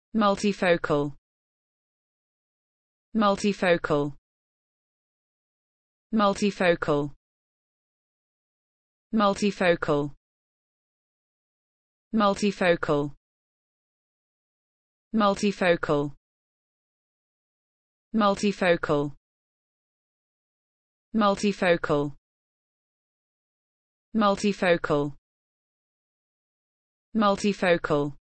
multifocal, multifocal, multifocal, multifocal, multifocal, multifocal, multifocal, multifocal, multifocal, multifocal,